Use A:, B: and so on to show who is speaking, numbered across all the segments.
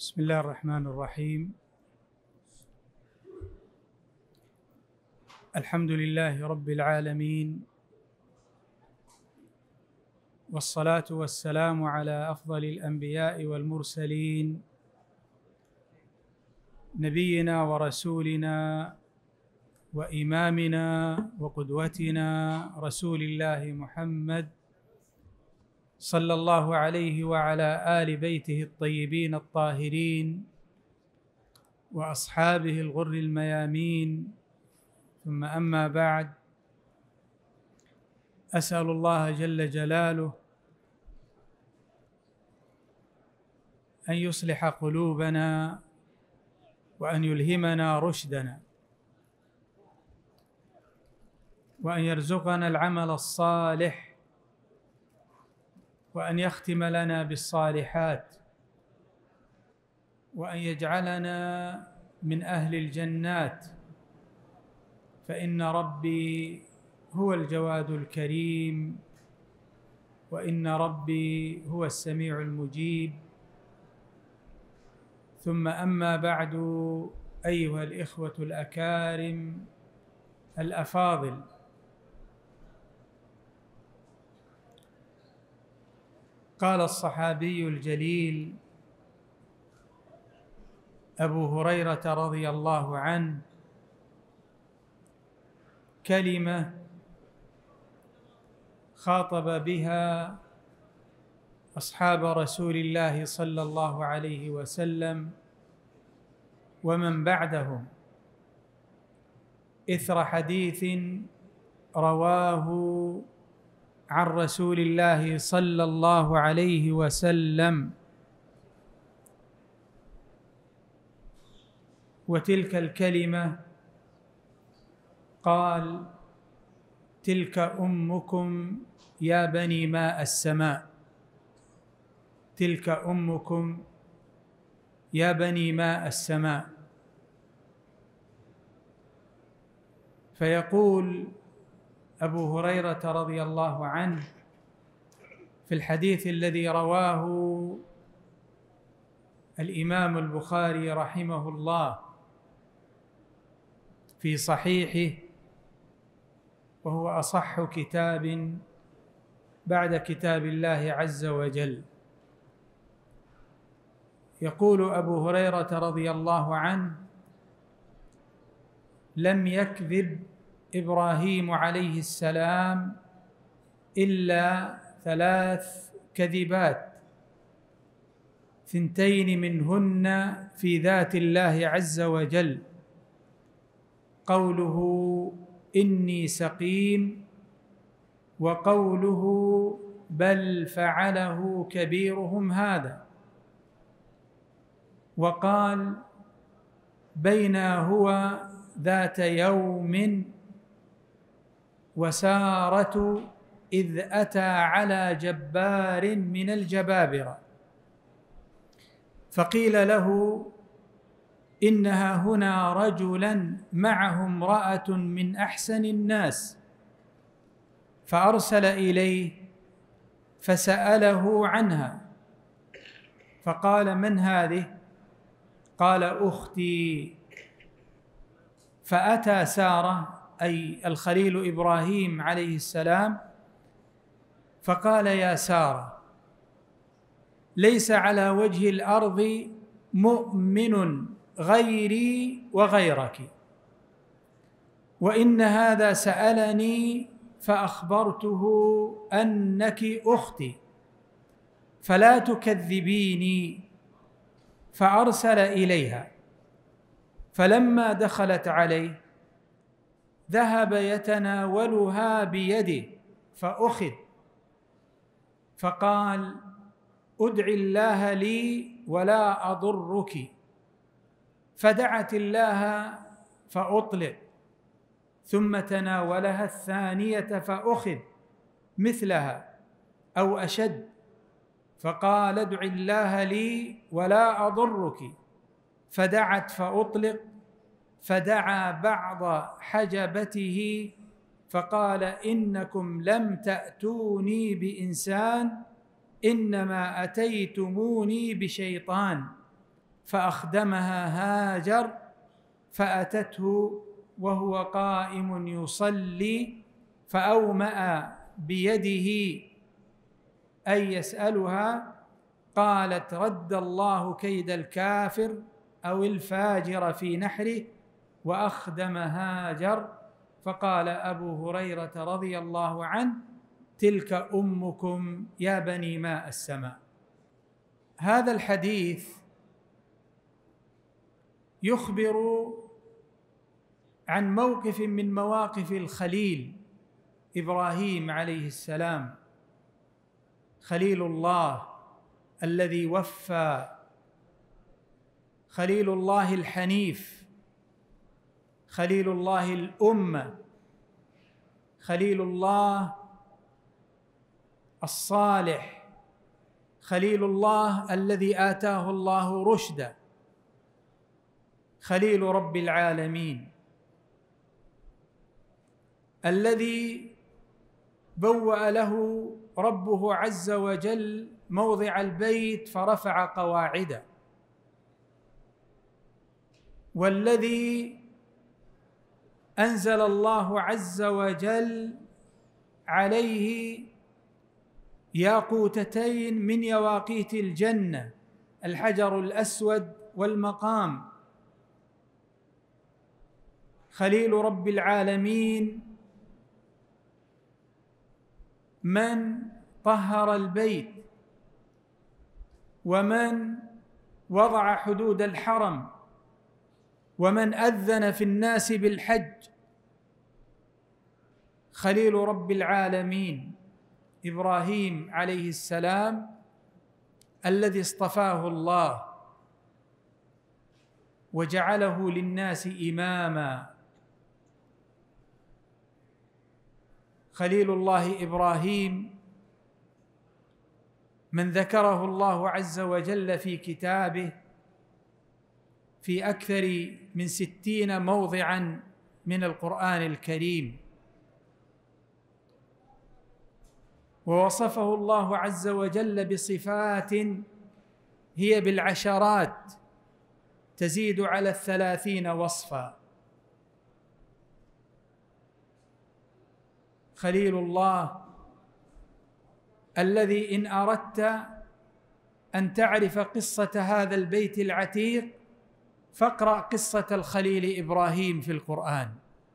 A: بسم الله الرحمن الرحيم. الحمد لله رب العالمين، والصلاة والسلام على أفضل الأنبياء والمرسلين، نبينا ورسولنا وإمامنا وقدوتنا رسول الله محمد صلى الله عليه وعلى آل بيته الطيبين الطاهرين وأصحابه الغر الميامين، ثم أما بعد، أسأل الله جل جلاله أن يصلح قلوبنا وأن يلهمنا رشدنا، وأن يرزقنا العمل الصالح، وأن يختم لنا بالصالحات، وأن يجعلنا من أهل الجنات، فإن ربي هو الجواد الكريم، وإن ربي هو السميع المجيب. ثم أما بعد، أيها الإخوة الأكارم الأفاضل، قال الصحابي الجليل أبو هريرة رضي الله عنه كلمة خاطب بها أصحاب رسول الله صلى الله عليه وسلم ومن بعدهم إثر حديث رواه عن رسول الله صلى الله عليه وسلم، وتلك الكلمة قال: تلك أمكم يا بني ماء السماء، تلك أمكم يا بني ماء السماء. فيقول أبو هريرة رضي الله عنه في الحديث الذي رواه الإمام البخاري رحمه الله في صحيحه، وهو أصح كتاب بعد كتاب الله عز وجل، يقول أبو هريرة رضي الله عنه: لم يكذب إبراهيم عليه السلام إلا 3 كذبات، 2 منهن في ذات الله عز وجل: قوله إني سقيم، وقوله بل فعله كبيرهم هذا، وقال بينا هو ذات يوم وسارة إذ أتى على جبار من الجبابرة، فقيل له إنها هنا رجلا معه امرأة من أحسن الناس، فأرسل إليه فسأله عنها، فقال: من هذه؟ قال: أختي. فأتى سارة أي الخليل إبراهيم عليه السلام فقال: يا سارة، ليس على وجه الأرض مؤمن غيري وغيرك، وإن هذا سألني فأخبرته أنك أختي، فلا تكذبيني. فأرسل إليها، فلما دخلت عليه ذهب يتناولها بيده فأخذ، فقال: ادع الله لي ولا أضرك، فدعت الله فأطلق، ثم تناولها الثانية فأخذ مثلها أو أشد، فقال: ادع الله لي ولا أضرك، فدعت فأطلق، فدعا بعض حجبته فقال: إنكم لم تأتوني بإنسان، إنما أتيتموني بشيطان، فأخدمها هاجر فأتته وهو قائم يصلي فأومأ بيده أن يسألها، قالت: رد الله كيد الكافر أو الفاجر في نحره، وأخدم هاجر. فقال أبو هريرة رضي الله عنه: تلك أمكم يا بني ماء السماء. هذا الحديث يخبر عن موقف من مواقف الخليل إبراهيم عليه السلام، خليل الله الذي وفى، خليل الله الحنيف، خليل الله الأمة، خليل الله الصالح، خليل الله الذي آتاه الله رشدا، خليل رب العالمين، الذي بوأ له ربه عز وجل موضع البيت فرفع قواعده، والذي أنزل الله عز وجل عليه ياقوتتين من يواقيت الجنة، الحجر الأسود والمقام. خليل رب العالمين من طهر البيت، ومن وضع حدود الحرم، ومن أذن في الناس بالحج. خليل رب العالمين إبراهيم عليه السلام الذي اصطفاه الله وجعله للناس إماما. خليل الله إبراهيم من ذكره الله عز وجل في كتابه في أكثر من 60 موضعا من القرآن الكريم، ووصفه الله عز وجل بصفات هي بالعشرات تزيد على 30 وصفا. خليل الله الذي إن أردت أن تعرف قصة هذا البيت العتيق فاقرأ قصة الخليل إبراهيم في القرآن.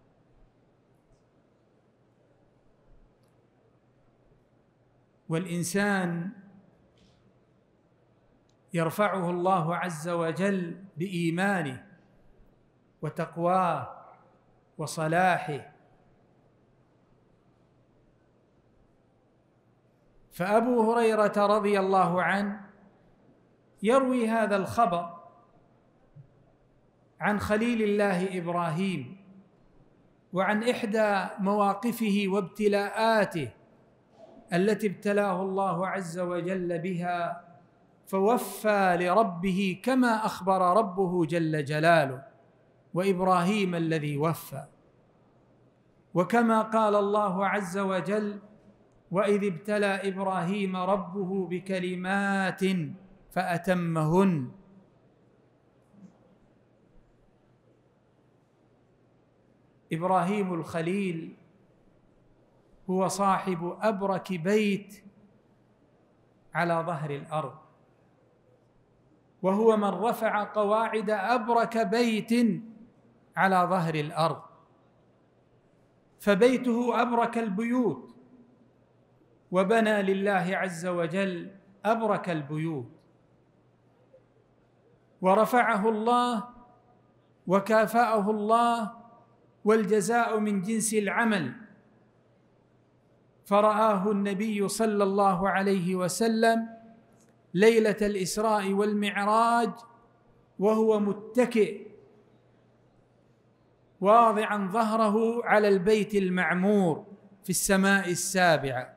A: والإنسان يرفعه الله عز وجل بإيمانه وتقواه وصلاحه. فأبو هريرة رضي الله عنه يروي هذا الخبر عن خليل الله إبراهيم وعن إحدى مواقفه وابتلاءاته التي ابتلاه الله عز وجل بها، فوفى لربه كما أخبر ربه جل جلاله: وإبراهيم الذي وفى. وكما قال الله عز وجل: وإذ ابتلى إبراهيم ربه بكلمات فأتمهن. إبراهيم الخليل هو صاحب أبرك بيت على ظهر الأرض، وهو من رفع قواعد أبرك بيت على ظهر الأرض، فبيته أبرك البيوت، وبنى لله عز وجل أبرك البيوت، ورفعه الله وكافأه الله، والجزاء من جنس العمل. فرآه النبي صلى الله عليه وسلم ليلة الإسراء والمعراج وهو متكئ واضعا ظهره على البيت المعمور في السماء السابعة،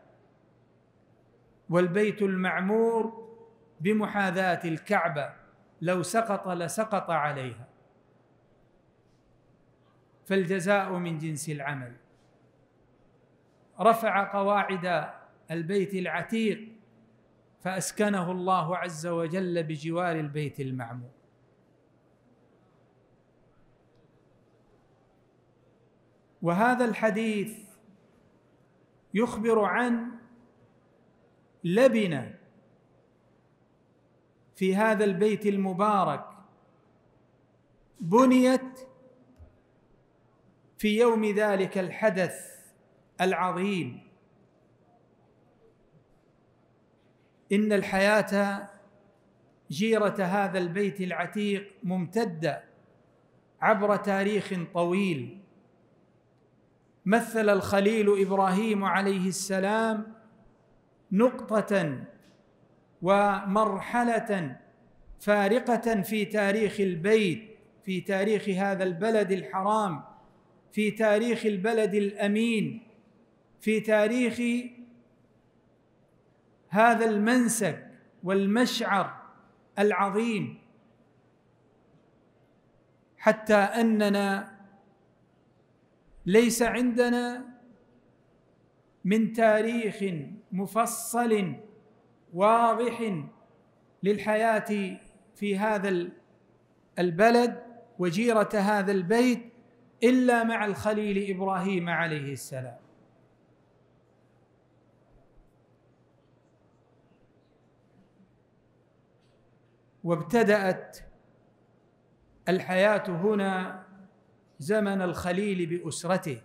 A: والبيت المعمور بمحاذاة الكعبة، لو سقط لسقط عليها، فالجزاء من جنس العمل. رفع قواعد البيت العتيق فأسكنه الله عز وجل بجوار البيت المعمور. وهذا الحديث يخبر عن لبنة في هذا البيت المبارك بنيت في يوم ذلك الحدث العظيم. إن الحياة جيرة هذا البيت العتيق ممتدة عبر تاريخ طويل. مثل الخليل إبراهيم عليه السلام نقطة ومرحلة فارقة في تاريخ البيت، في تاريخ هذا البلد الحرام، في تاريخ البلد الأمين، في تاريخ هذا المنسك والمشعر العظيم، حتى أننا ليس عندنا من تاريخ مفصل واضح للحياة في هذا البلد وجيرة هذا البيت إلا مع الخليل إبراهيم عليه السلام. وابتدأت الحياة هنا زمن الخليل بأسرته،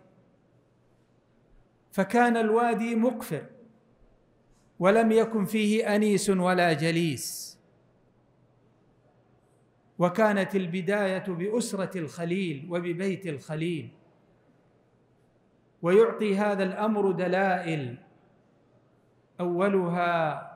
A: فكان الوادي مقفر ولم يكن فيه أنيس ولا جليس، وكانت البداية بأسرة الخليل وببيت الخليل. ويعطي هذا الأمر دلائل، أولها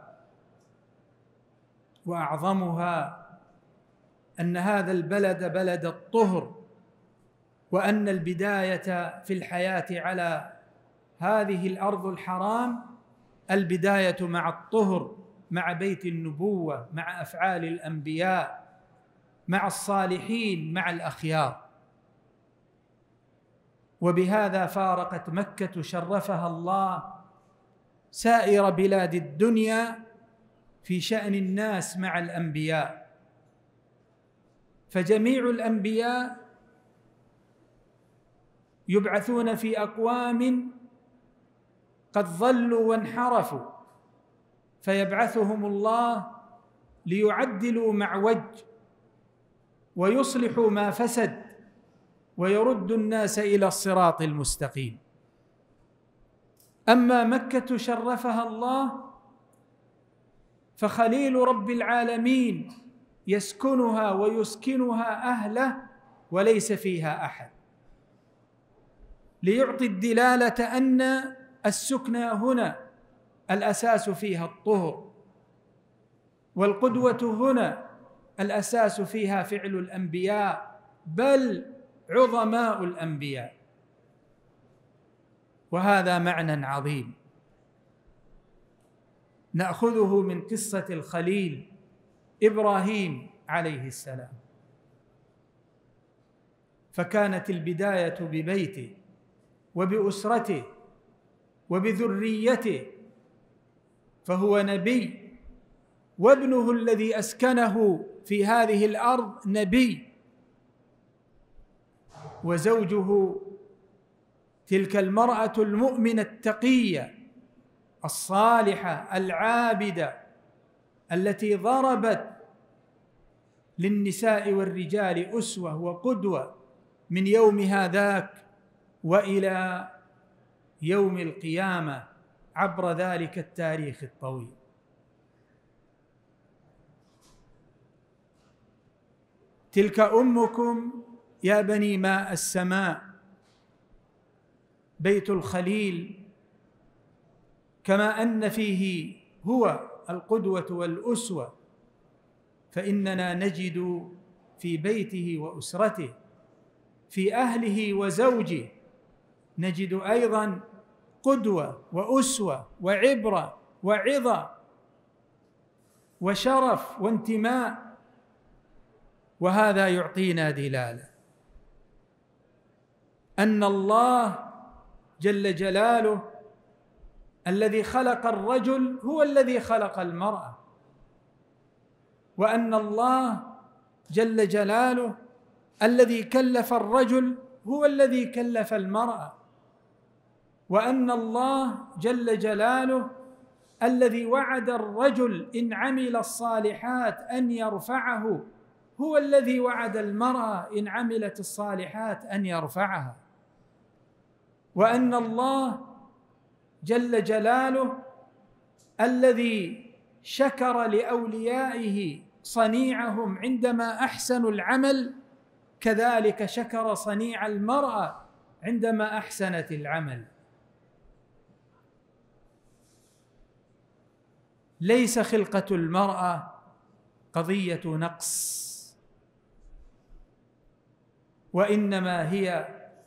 A: وأعظمها أن هذا البلد بلد الطهر، وأن البداية في الحياة على هذه الأرض الحرام البداية مع الطهر، مع بيت النبوة، مع أفعال الأنبياء، مع الصالحين، مع الأخيار. وبهذا فارقت مكة شرفها الله سائر بلاد الدنيا في شأن الناس مع الأنبياء، فجميع الأنبياء يبعثون في أقوام قد ضلوا وانحرفوا، فيبعثهم الله ليعدلوا معوج ويصلحوا ما فسد ويردوا الناس إلى الصراط المستقيم. أما مكة شرفها الله فخليل رب العالمين يسكنها ويسكنها أهله وليس فيها أحد، ليعطي الدلالة أن السكنى هنا الأساس فيها الطهر، والقدوة هنا الأساس فيها فعل الأنبياء بل عظماء الأنبياء. وهذا معنى عظيم نأخذه من قصة الخليل إبراهيم عليه السلام. فكانت البداية ببيته وبأسرته وبذريته، فهو نبي، وابنه الذي أسكنه في هذه الأرض نبي، وزوجه تلك المرأة المؤمنة التقية الصالحة العابدة التي ضربت للنساء والرجال أسوة وقدوة من يوم هذاك وإلى يوم القيامة عبر ذلك التاريخ الطويل. تلك أمكم يا بني ماء السماء، بيت الخليل كما أن فيه هو القدوة والأسوة، فإننا نجد في بيته وأسرته، في أهله وزوجه، نجد أيضا قدوة وأسوة وعبرة وعظة وشرف وانتماء. وهذا يعطينا دلالة أن الله جل جلاله الذي خلق الرجل هو الذي خلق المرأة، وأن الله جل جلاله الذي كلف الرجل هو الذي كلف المرأة، وأن الله جل جلاله الذي وعد الرجل إن عمل الصالحات أن يرفعه هو الذي وعد المرأة إن عملت الصالحات أن يرفعها، وأن الله جل جلاله الذي شكر لأوليائه صنيعهم عندما أحسنوا العمل كذلك شكر صنيع المرأة عندما أحسنت العمل. ليس خلقة المرأة قضية نقص، وإنما هي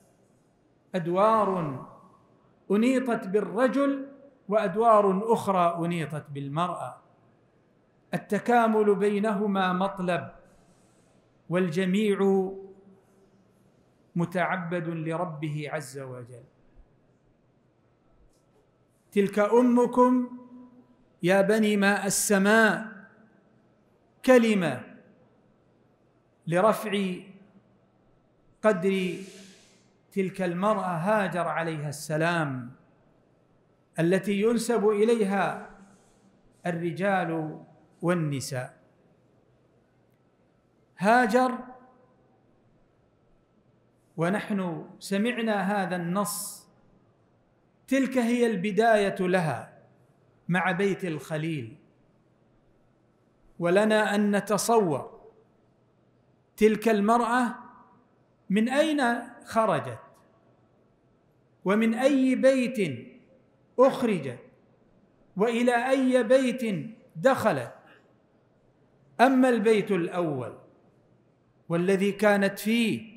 A: أدوار أنيطت بالرجل وأدوار أخرى أنيطت بالمرأة، التكامل بينهما مطلب، والجميع متعبد لربه عز وجل. تلك أمكم يا بني ماء السماء كلمة لرفع قدر تلك المرأة هاجر عليها السلام التي ينسب إليها الرجال والنساء. هاجر، ونحن سمعنا هذا النص، تلك هي البداية لها مع بيت الخليل، ولنا أن نتصور تلك المرأة من أين خرجت ومن أي بيت أخرجت وإلى أي بيت دخلت. أما البيت الأول والذي كانت فيه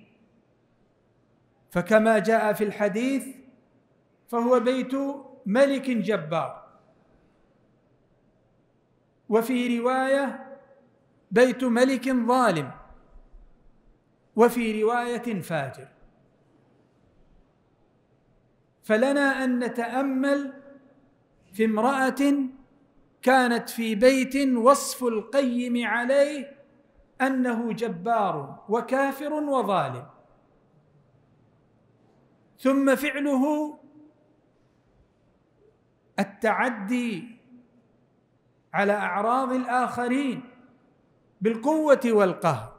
A: فكما جاء في الحديث فهو بيت ملك جبار، وفي رواية بيت ملك ظالم، وفي رواية فاجر. فلنا أن نتأمل في امرأة كانت في بيت وصف القيم عليه أنه جبار وكافر وظالم، ثم فعله التعدي على أعراض الآخرين بالقوة والقهر.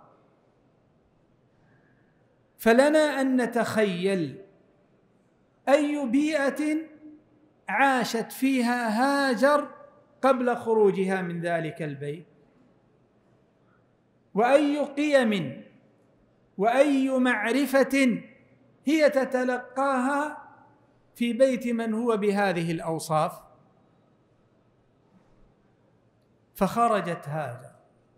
A: فلنا أن نتخيل أي بيئة عاشت فيها هاجر قبل خروجها من ذلك البيت، وأي قيم وأي معرفة هي تتلقاها في بيت من هو بهذه الأوصاف. فخرجت هاجر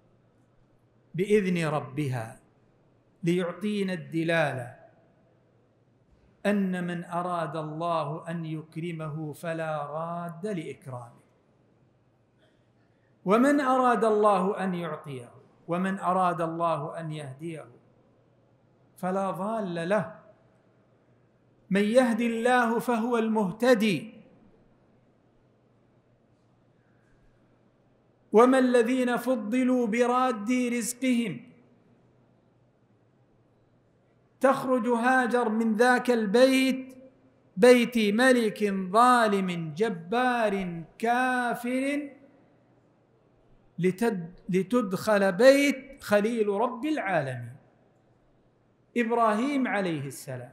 A: بإذن ربها ليعطينا الدلالة أن من أراد الله أن يكرمه فلا راد لإكرامه، ومن أراد الله أن يعطيه ومن أراد الله أن يهديه فلا ضال له. من يهدي الله فهو المهتدي، وما الذين فضلوا براد رزقهم. تخرج هاجر من ذاك البيت، بيت ملك ظالم جبار كافر، لتدخل بيت خليل رب العالمين إبراهيم عليه السلام،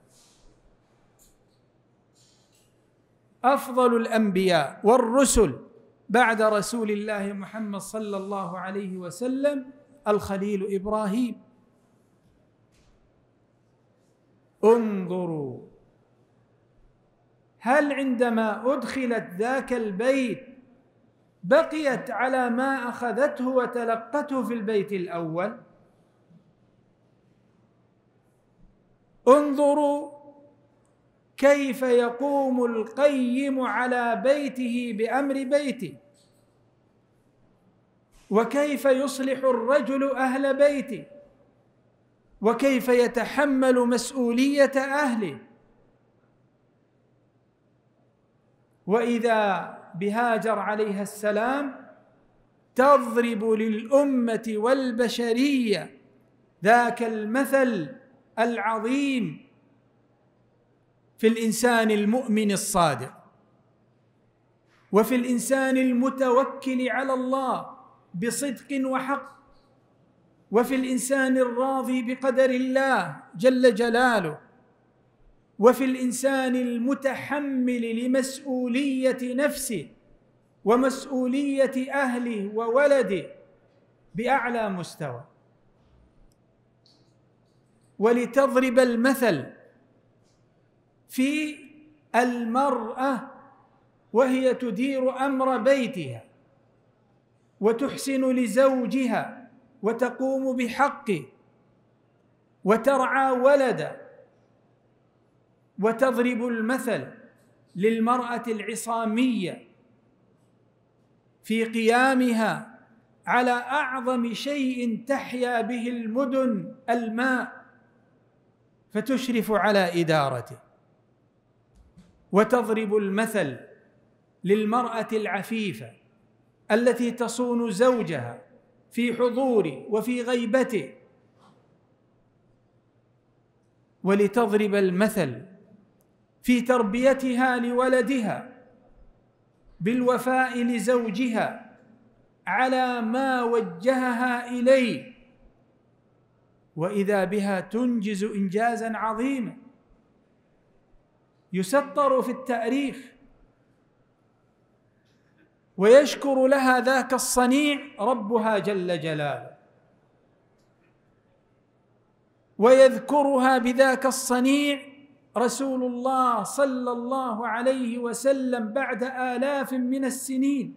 A: أفضل الأنبياء والرسل بعد رسول الله محمد صلى الله عليه وسلم الخليل إبراهيم. انظروا، هل عندما أدخلت ذاك البيت بقيت على ما أخذته وتلقته في البيت الأول؟ انظروا كيف يقوم القيم على بيته بأمر بيته، وكيف يصلح الرجل أهل بيته، وكيف يتحمل مسؤولية أهله. وإذا بهاجر عليها السلام تضرب للأمة والبشرية ذاك المثل العظيم في الإنسان المؤمن الصادق، وفي الإنسان المتوكل على الله بصدق وحق، وفي الإنسان الراضي بقدر الله جل جلاله، وفي الإنسان المتحمل لمسؤولية نفسه ومسؤولية أهله وولده بأعلى مستوى. ولتضرب المثل في المرأة وهي تدير أمر بيتها وتحسن لزوجها وتقوم بحقه وترعى ولده، وتضرب المثل للمرأة العصامية في قيامها على أعظم شيء تحيا به المدن، الماء، فتشرف على إدارته. وتضرب المثل للمرأة العفيفة التي تصون زوجها في حضوره وفي غيبته. ولتضرب المثل في تربيتها لولدها بالوفاء لزوجها على ما وجهها إليه، وإذا بها تنجز إنجازا عظيما يسطر في التاريخ، ويشكر لها ذاك الصنيع ربها جل جلاله، ويذكرها بذاك الصنيع رسول الله صلى الله عليه وسلم بعد آلاف من السنين،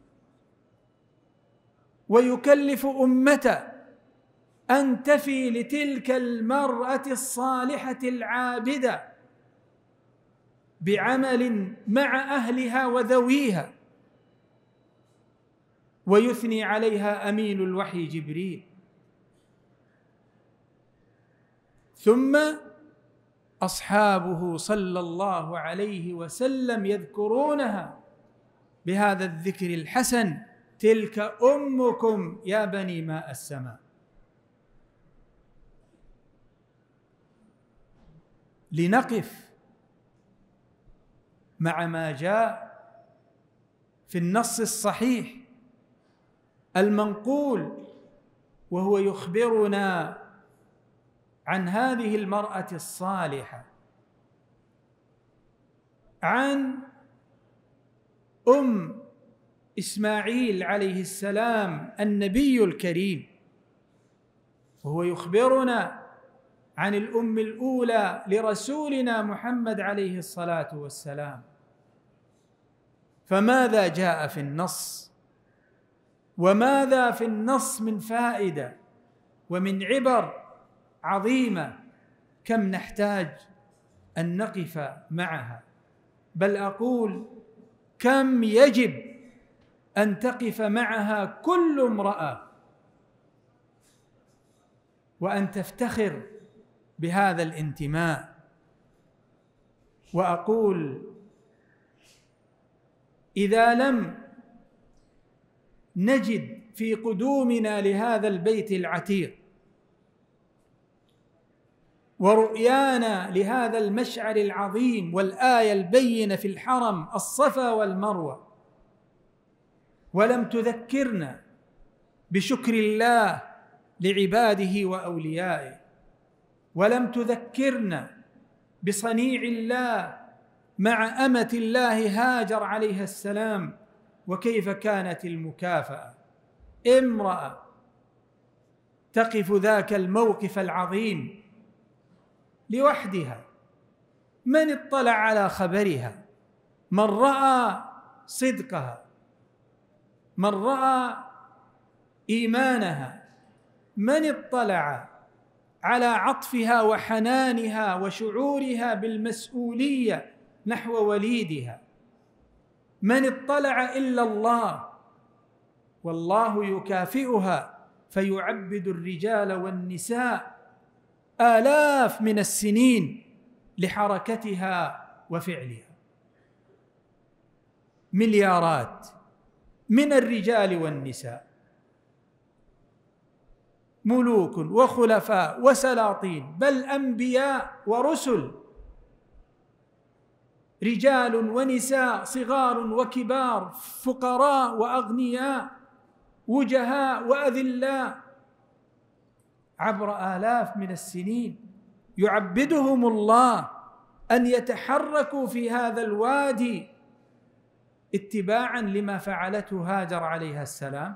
A: ويكلف أمته أن تفي لتلك المرأة الصالحة العابدة بعمل مع أهلها وذويها، ويثني عليها أمين الوحي جبريل. ثم أصحابه صلى الله عليه وسلم يذكرونها بهذا الذكر الحسن: تلك أمكم يا بني ماء السماء. لنقف مع ما جاء في النص الصحيح المنقول، وهو يخبرنا عن هذه المرأة الصالحة، عن إسماعيل عليه السلام النبي الكريم، وهو يخبرنا عن الأم الأولى لرسولنا محمد عليه الصلاة والسلام. فماذا جاء في النص؟ وماذا في النص من فائدة ومن عبر عظيمة كم نحتاج أن نقف معها، بل أقول كم يجب أن تقف معها كل امرأة، وأن تفتخر بهذا الانتماء. وأقول إذا لم نجد في قدومنا لهذا البيت العتيق ورؤيانا لهذا المشعر العظيم والآية البينة في الحرم الصفا والمروة، ولم تذكرنا بشكر الله لعباده وأوليائه، ولم تذكرنا بصنيع الله مع أمة الله هاجر عليها السلام، وكيف كانت المكافأة، امرأة تقف ذاك الموقف العظيم لوحدها، من اطلع على خبرها، من رأى صدقها، من رأى إيمانها، من اطلع على عطفها وحنانها وشعورها بالمسؤولية نحو وليدها، من اطلع إلا الله، والله يكافئها فيعبد الرجال والنساء آلاف من السنين لحركتها وفعلها، مليارات من الرجال والنساء، ملوك وخلفاء وسلاطين، بل أنبياء ورسل رجال ونساء، صغار وكبار، فقراء وأغنياء، وجهاء وأذلاء، عبر آلاف من السنين يعبدهم الله أن يتحركوا في هذا الوادي اتباعا لما فعلته هاجر عليها السلام.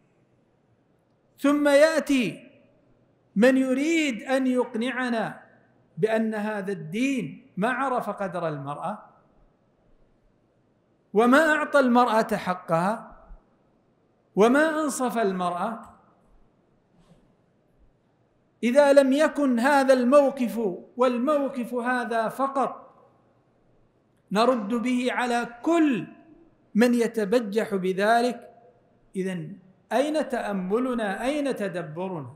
A: ثم يأتي من يريد أن يقنعنا بأن هذا الدين ما عرف قدر المرأة وما أعطى المرأة حقها وما أنصف المرأة. إذا لم يكن هذا الموقف والموقف هذا فقط نرد به على كل من يتبجح بذلك، إذن أين تأملنا؟ أين تدبرنا؟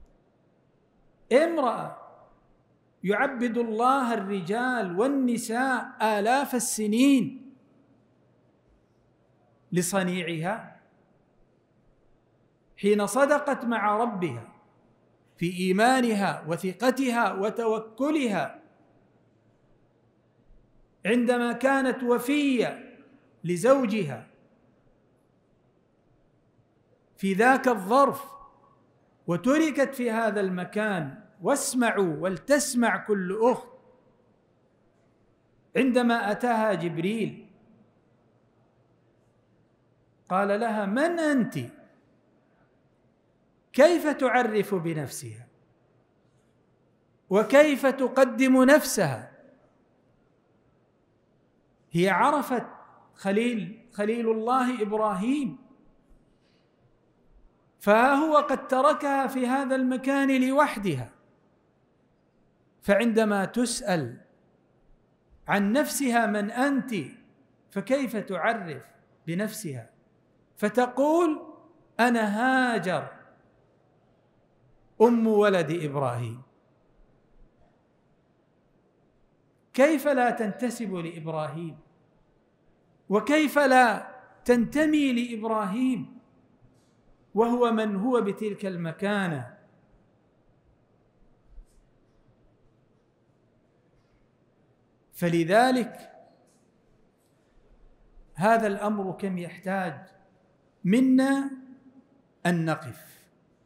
A: امرأة يعبد الله الرجال والنساء آلاف السنين لصنيعها، حين صدقت مع ربها في إيمانها وثقتها وتوكلها، عندما كانت وفية لزوجها في ذاك الظرف وتركت في هذا المكان. واسمعوا ولتسمع كل أخت، عندما أتاها جبريل قال لها: من أنت؟ كيف تعرف بنفسها وكيف تقدم نفسها؟ هي عرفت خليل الله إبراهيم، فها هو قد تركها في هذا المكان لوحدها، فعندما تسأل عن نفسها من أنت فكيف تعرف بنفسها؟ فتقول: أنا هاجر أم ولد إبراهيم. كيف لا تنتسب لإبراهيم؟ وكيف لا تنتمي لإبراهيم وهو من هو بتلك المكانة؟ فلذلك هذا الأمر كم يحتاج منا أن نقف،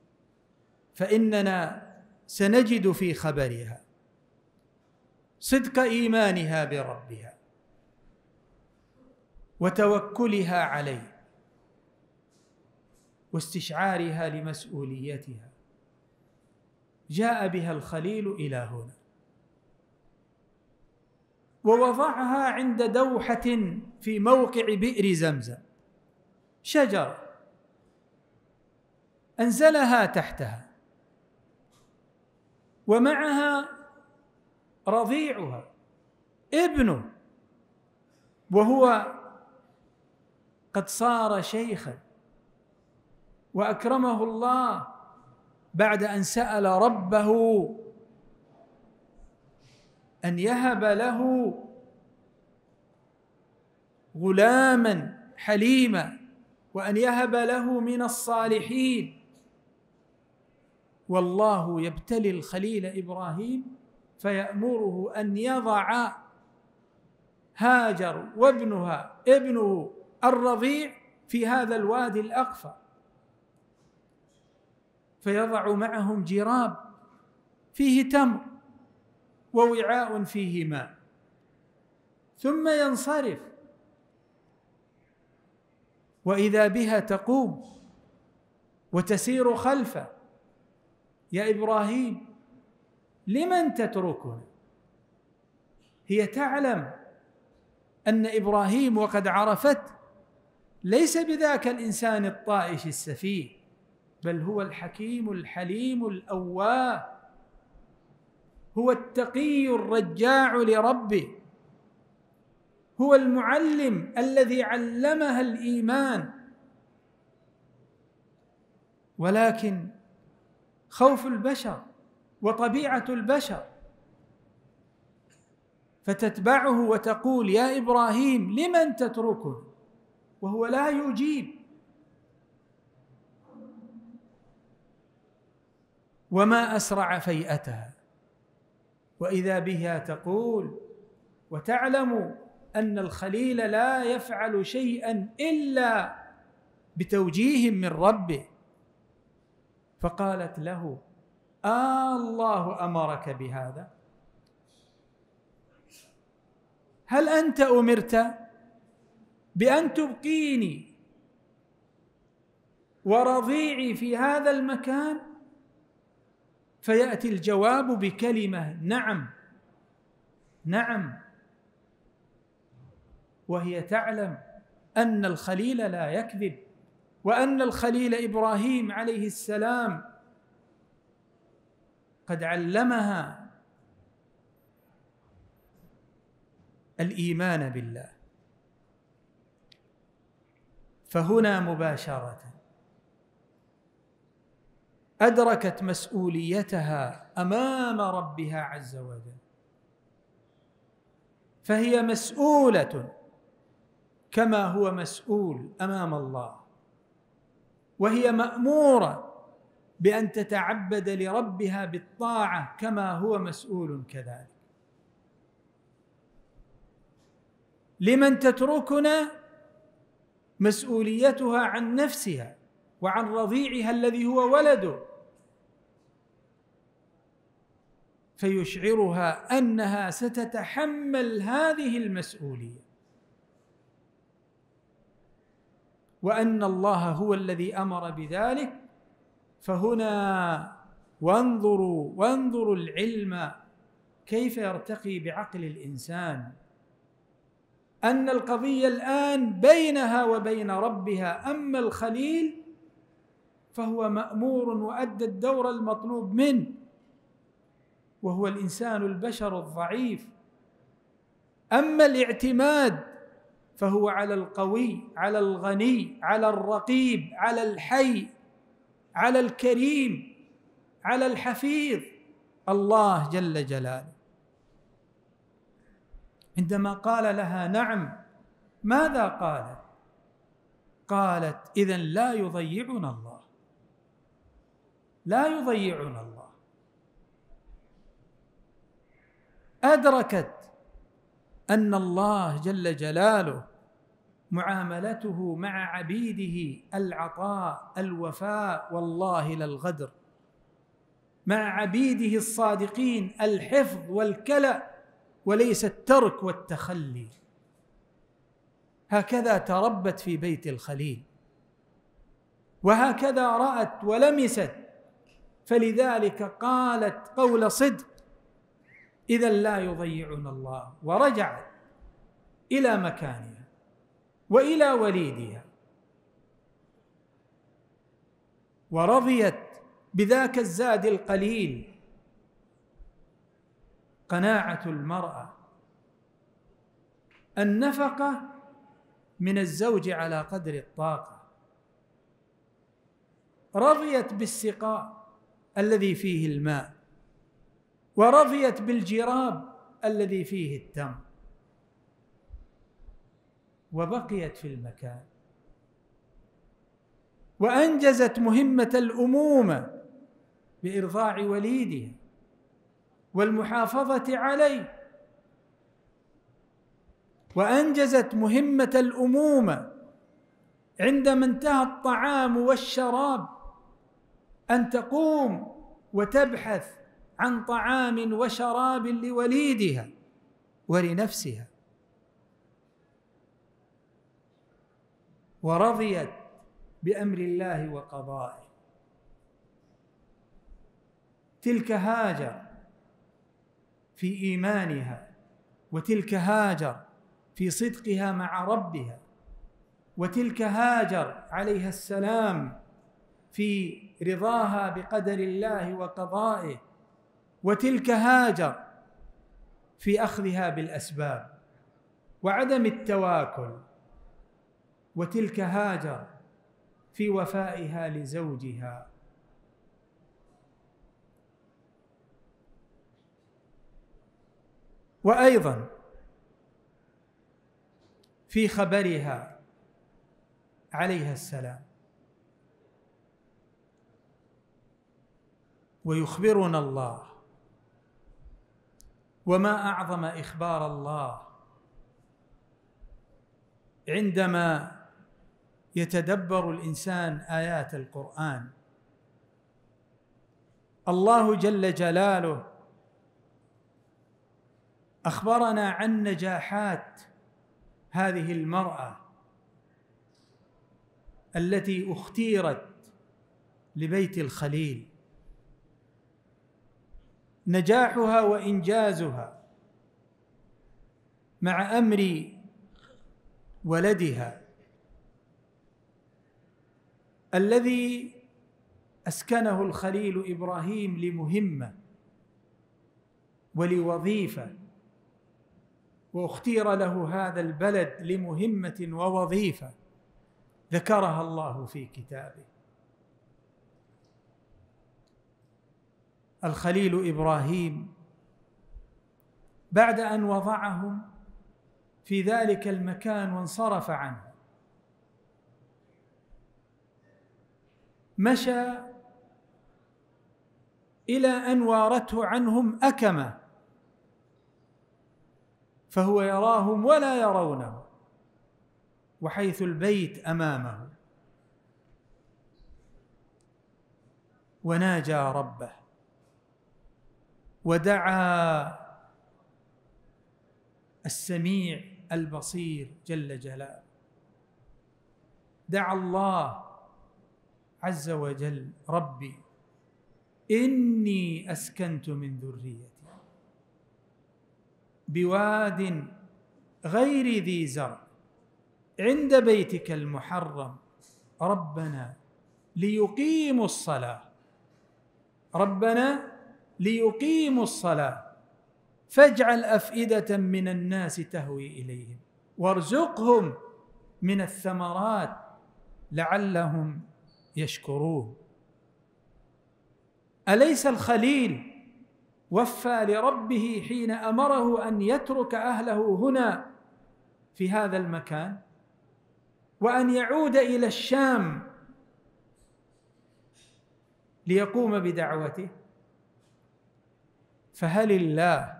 A: فإننا سنجد في خبرها صدق إيمانها بربها وتوكلها عليه واستشعارها لمسؤوليتها. جاء بها الخليل إلى هنا ووضعها عند دوحة في موقع بئر زمزم، شجرة أنزلها تحتها، ومعها رضيعها ابنه، وهو قد صار شيخا وأكرمه الله بعد أن سأل ربه أن يهب له غلاما حليما وأن يهب له من الصالحين. والله يبتلي الخليل إبراهيم فيأمره أن يضع هاجر وابنها ابنه الرضيع في هذا الوادي الأقفى، فيضع معهم جراب فيه تمر ووعاء فيه ماء، ثم ينصرف، وإذا بها تقوم وتسير خلفه: يا إبراهيم لمن تتركنا؟ هي تعلم أن إبراهيم وقد عرفت ليس بذاك الإنسان الطائش السفيه، بل هو الحكيم الحليم الأواه، هو التقي الرجاع لربه، هو المعلم الذي علمها الإيمان. ولكن خوف البشر وطبيعة البشر فتتبعه وتقول: يا إبراهيم لمن تتركه؟ وهو لا يجيب. وما أسرع فيئتها، وإذا بها تقول وتعلم أن الخليل لا يفعل شيئا إلا بتوجيه من ربه، فقالت له: الله أمرك بهذا؟ هل أنت أمرت بأن تبقيني ورضيعي في هذا المكان؟ فيأتي الجواب بكلمة: نعم نعم، وهي تعلم أن الخليل لا يكذب، وأن الخليل إبراهيم عليه السلام قد علمها الإيمان بالله. فهنا مباشرة أدركت مسؤوليتها أمام ربها عز وجل، فهي مسؤولة كما هو مسؤول أمام الله، وهي مأمورة بأن تتعبد لربها بالطاعة كما هو مسؤول كذلك. لمن تتركنا مسؤوليتها عن نفسها وعن رضيعها الذي هو ولده، فيشعرها أنها ستتحمل هذه المسؤولية، وأن الله هو الذي أمر بذلك. فهنا وانظروا العلم كيف يرتقي بعقل الإنسان، أن القضية الآن بينها وبين ربها، أما الخليل فهو مأمور وأدى الدور المطلوب منه، وهو الإنسان البشر الضعيف. أما الاعتماد فهو على القوي، على الغني، على الرقيب، على الحي، على الكريم، على الحفيظ، الله جل جلاله. عندما قال لها نعم، ماذا قالت؟ قالت: إذن لا يضيعنا الله، لا يضيعنا الله. أدركت أن الله جل جلاله معاملته مع عبيده العطاء، الوفاء، والله لا الغدر، مع عبيده الصادقين الحفظ والكلأ، وليس الترك والتخلي. هكذا تربت في بيت الخليل، وهكذا رأت ولمست، فلذلك قالت قول صدق: إذا لا يضيعنا الله، ورجعت إلى مكانها وإلى وليدها، ورضيت بذاك الزاد القليل. قناعة المرأة النفقة من الزوج على قدر الطاقة، رضيت بالسقاء الذي فيه الماء، ورضيت بالجراب الذي فيه التمر، وبقيت في المكان، وأنجزت مهمة الأمومة بإرضاع وليدها والمحافظة عليه، وأنجزت مهمة الأمومة عندما انتهى الطعام والشراب أن تقوم وتبحث عن طعام وشراب لوليدها ولنفسها، ورضيت بأمر الله وقضائه. تلك هاجر في إيمانها، وتلك هاجر في صدقها مع ربها، وتلك هاجر عليها السلام في رضاها بقدر الله وقضائه، وتلك هاجر في أخذها بالأسباب وعدم التواكل، وتلك هاجر في وفائها لزوجها. وأيضا في خبرها عليها السلام، ويخبرنا الله، وما أعظم إخبار الله عندما يتدبر الإنسان آيات القرآن. الله جل جلاله أخبرنا عن نجاحات هذه المرأة التي اختيرت لبيت الخليل، نجاحها وإنجازها مع أمر ولدها الذي أسكنه الخليل إبراهيم لمهمة ولوظيفة، واختير له هذا البلد لمهمة ووظيفة ذكرها الله في كتابه. الخليل إبراهيم بعد أن وضعهم في ذلك المكان وانصرف عنه، مشى إلى أن وارته عنهم أكمة، فهو يراهم ولا يرونه، وحيث البيت أمامه، وناجى ربه ودعا السميع البصير جل جلاله، دعا الله عز وجل: ربي إني أسكنت من ذريتي بواد غير ذي زرع عند بيتك المحرم ربنا ليقيموا الصلاة، ربنا ليقيموا الصلاة فاجعل أفئدة من الناس تهوي إليهم وارزقهم من الثمرات لعلهم يشكرون. أليس الخليل وفى لربه حين أمره أن يترك أهله هنا في هذا المكان وأن يعود إلى الشام ليقوم بدعوته؟ فهل الله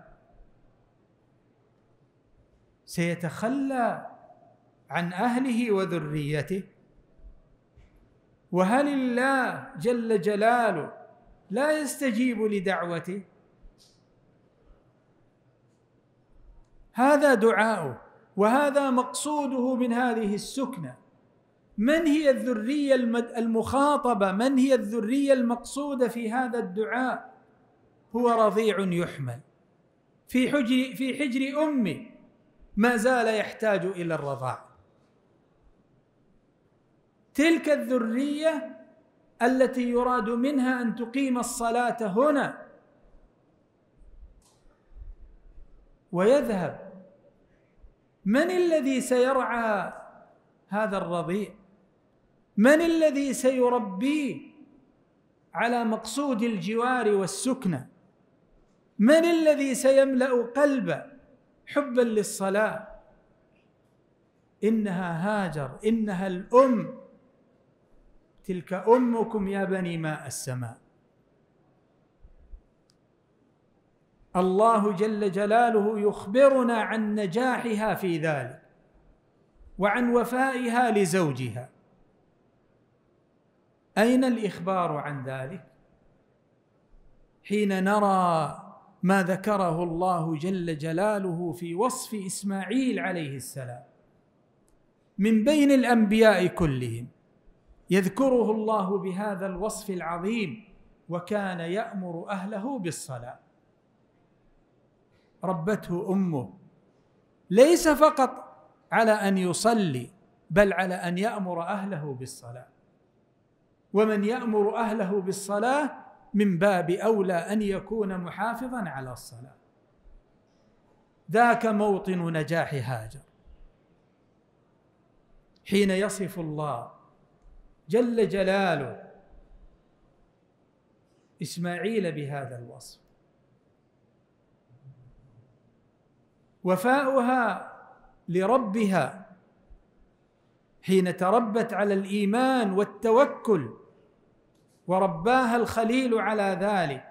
A: سيتخلى عن أهله وذريته؟ وهل الله جل جلاله لا يستجيب لدعوته؟ هذا دعاؤه وهذا مقصوده من هذه السكنة. من هي الذرية المخاطبة؟ من هي الذرية المقصودة في هذا الدعاء؟ هو رضيع يحمل في حجر أمه، ما زال يحتاج إلى الرضاع. تلك الذرية التي يراد منها أن تقيم الصلاة هنا ويذهب. من الذي سيرعى هذا الرضيع؟ من الذي سيربيه على مقصود الجوار والسكنة؟ من الذي سيملأ قلبه حبا للصلاة؟ إنها هاجر، إنها الأم، تلك أمكم يا بني ماء السماء. الله جل جلاله يخبرنا عن نجاحها في ذلك وعن وفائها لزوجها. أين الإخبار عن ذلك؟ حين نرى ما ذكره الله جل جلاله في وصف إسماعيل عليه السلام من بين الأنبياء كلهم، يذكره الله بهذا الوصف العظيم: وكان يأمر أهله بالصلاة. ربته أمه ليس فقط على أن يصلي، بل على أن يأمر أهله بالصلاة. ومن يأمر أهله بالصلاة من باب أولى أن يكون محافظا على الصلاة. ذاك موطن نجاح هاجر، حين يصف الله جل جلاله إسماعيل بهذا الوصف. وفاؤها لربها حين تربت على الإيمان والتوكل ورباها الخليل على ذلك.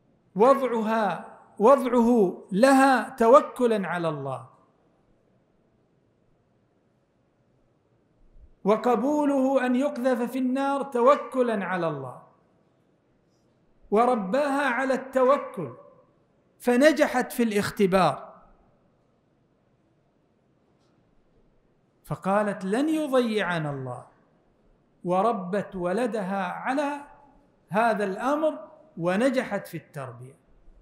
A: وضعه لها توكلا على الله، وقبوله أن يقذف في النار توكلا على الله، ورباها على التوكل فنجحت في الاختبار، فقالت لن يضيعنا الله، وربت ولدها على هذا الأمر ونجحت في التربية.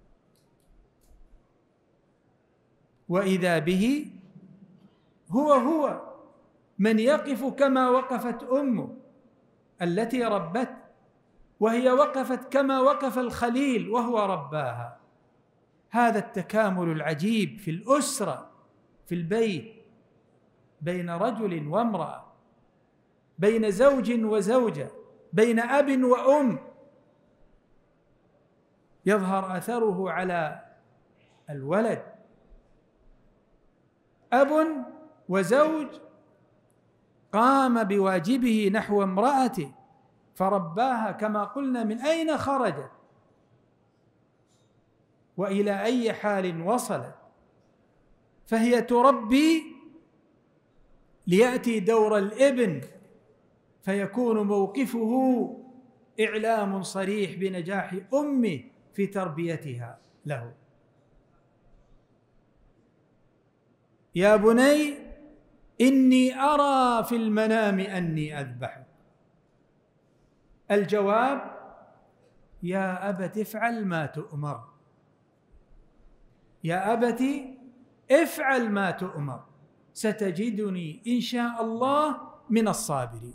A: وإذا به هو من يقف كما وقفت أمه التي ربته، وهي وقفت كما وقف الخليل وهو رباها. هذا التكامل العجيب في الأسرة، في البيت، بين رجل وامرأة، بين زوج وزوجة، بين أب وأم، يظهر أثره على الولد. أب وزوج قام بواجبه نحو امرأته فرباها كما قلنا من أين خرجت وإلى أي حال وصلت، فهي تربي ليأتي دور الابن فيكون موقفه إعلام صريح بنجاح أمه في تربيتها له. يا بني إني أرى في المنام أني أذبحك. الجواب: يا أبت افعل ما تؤمر، يا أبت افعل ما تؤمر، ستجدني إن شاء الله من الصابرين.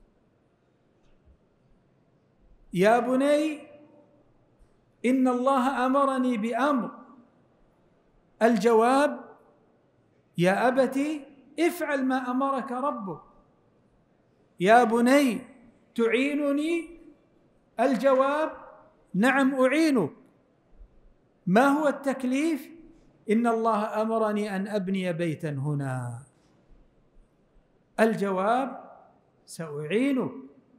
A: يا بني إن الله أمرني بأمر. الجواب: يا أبت افعل ما أمرك ربك. يا بني تعينني؟ الجواب: نعم أعينك. ما هو التكليف؟ إن الله أمرني أن أبني بيتا هنا. الجواب: سأعينك.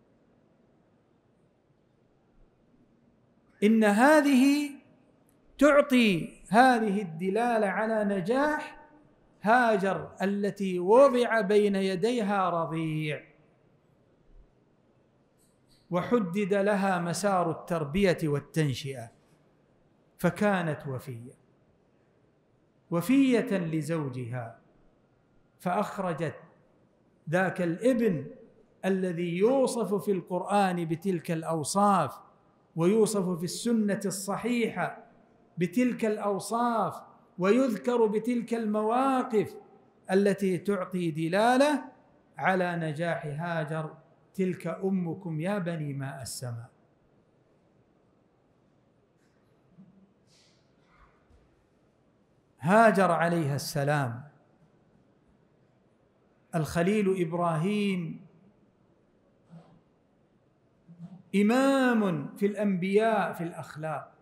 A: إن هذه تعطي هذه الدلالة على نجاح هاجر التي وضع بين يديها رضيع وحدد لها مسار التربية والتنشئة، فكانت وفية لزوجها، فأخرجت ذاك الابن الذي يوصف في القرآن بتلك الأوصاف ويوصف في السنة الصحيحة بتلك الأوصاف ويذكر بتلك المواقف التي تعطي دلالة على نجاح هاجر: تلك أمكم يا بني ماء السماء. هاجر عليها السلام، الخليل إبراهيم إمام في الأنبياء في الأخلاق،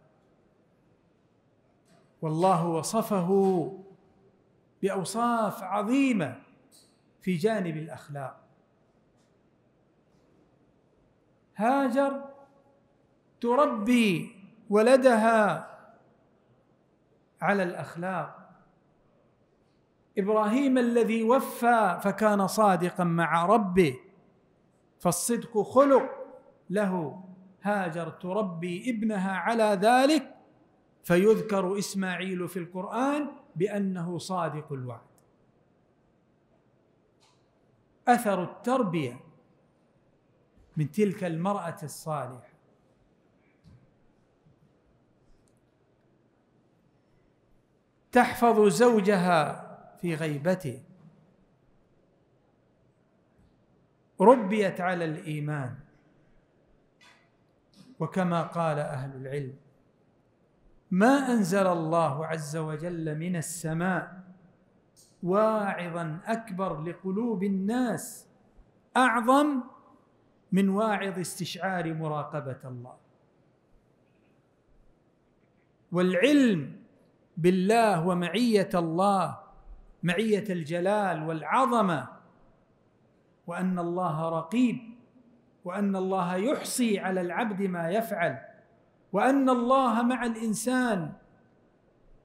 A: والله وصفه بأوصاف عظيمة في جانب الأخلاق. هاجر تربي ولدها على الأخلاق. إبراهيم الذي وفى فكان صادقا مع ربه، فالصدق خلق له. هاجر تربي ابنها على ذلك، فيذكر إسماعيل في القرآن بأنه صادق الوعد. أثر التربية من تلك المرأة الصالحة. تحفظ زوجها في غيبته، ربيت على الإيمان، وكما قال أهل العلم: ما أنزل الله عز وجل من السماء واعظا أكبر لقلوب الناس أعظم من واعظ استشعار مراقبة الله. والعلم بالله ومعية الله، معية الجلال والعظمة، وأن الله رقيب، وأن الله يحصي على العبد ما يفعل، وأن الله مع الإنسان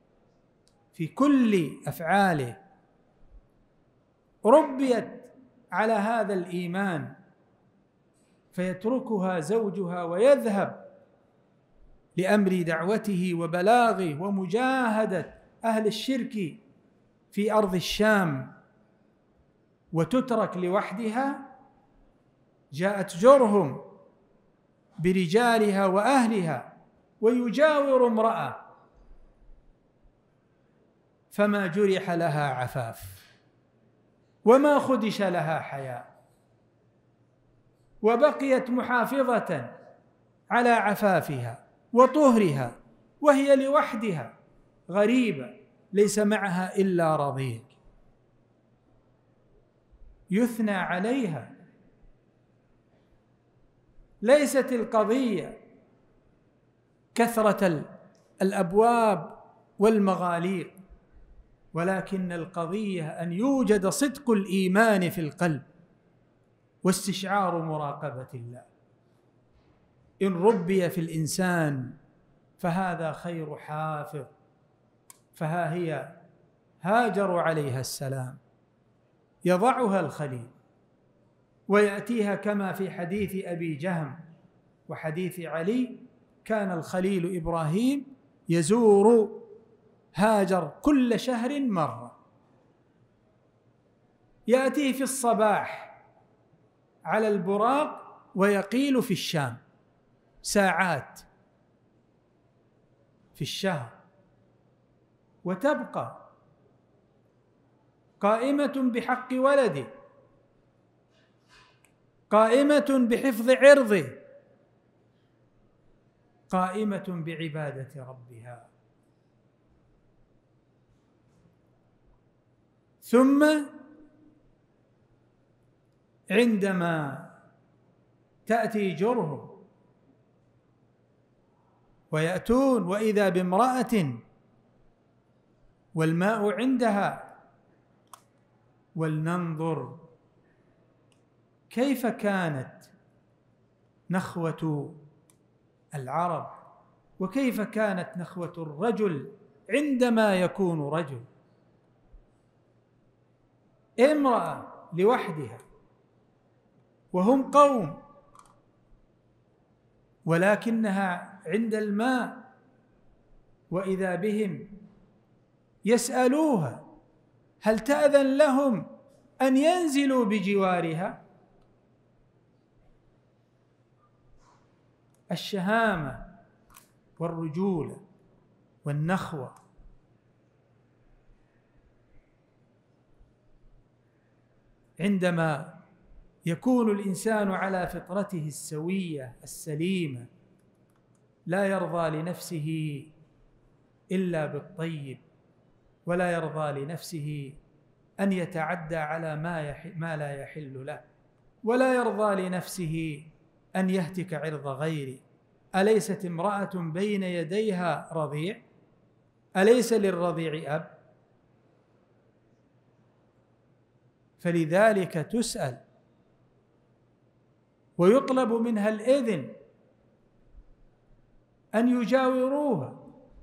A: في كل أفعاله. ربيت على هذا الإيمان فيتركها زوجها ويذهب لأمر دعوته وبلاغه ومجاهدة أهل الشرك في أرض الشام، وتترك لوحدها، جاءت جرهم برجالها وأهلها ويجاور امرأة فما جرح لها عفاف وما خدش لها حياء، وبقيت محافظة على عفافها وطهرها وهي لوحدها غريبة ليس معها إلا رضيع. يثنى عليها. ليست القضية كثرة الأبواب والمغاليق، ولكن القضية أن يوجد صدق الإيمان في القلب واستشعار مراقبة الله. إن ربي في الإنسان فهذا خير حافظ. فها هي هاجر عليها السلام يضعها الخليل ويأتيها كما في حديث أبي جهم وحديث علي، كان الخليل إبراهيم يزور هاجر كل شهر مرة، يأتيه في الصباح على البراق ويقيل في الشام ساعات في الشهر، وتبقى قائمة بحق ولده، قائمة بحفظ عرضه، قائمة بعبادة ربها. ثم عندما تأتي جرهم ويأتون وإذا بامرأة والماء عندها، ولننظر كيف كانت نخوة العرب وكيف كانت نخوة الرجل عندما يكون رجل. امرأة لوحدها وهم قوم، ولكنها عند الماء وإذا بهم يسألوها هل تأذن لهم أن ينزلوا بجوارها؟ الشهامة والرجولة والنخوة. عندما يكون الإنسان على فطرته السوية السليمة لا يرضى لنفسه إلا بالطيب، ولا يرضى لنفسه أن يتعدى على ما لا يحل له، ولا يرضى لنفسه أن يهتك عرض غيره. أليست امرأة بين يديها رضيع؟ أليس للرضيع أب؟ فلذلك تسأل ويطلب منها الإذن أن يجاوروها،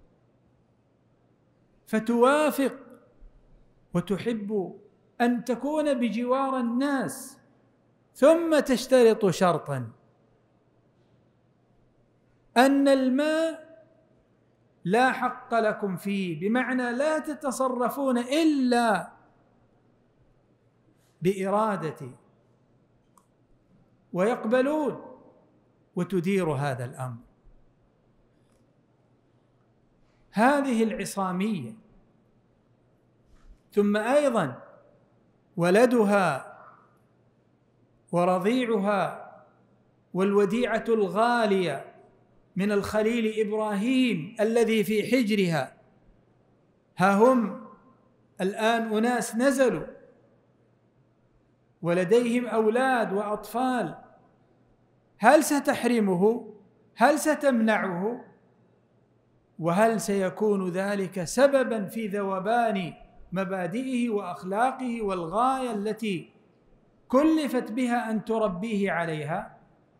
A: فتوافق وتحب أن تكون بجوار الناس، ثم تشترط شرطا أن الماء لا حق لكم فيه، بمعنى لا تتصرفون إلا بإرادتي، ويقبلون وتدير هذا الأمر. هذه العصامية. ثم أيضا ولدها ورضيعها والوديعة الغالية من الخليل إبراهيم الذي في حجرها، ها هم الآن أناس نزلوا ولديهم أولاد وأطفال، هل ستحرمه؟ هل ستمنعه؟ وهل سيكون ذلك سببا في ذوبان مبادئه وأخلاقه والغاية التي كلفت بها أن تربيه عليها؟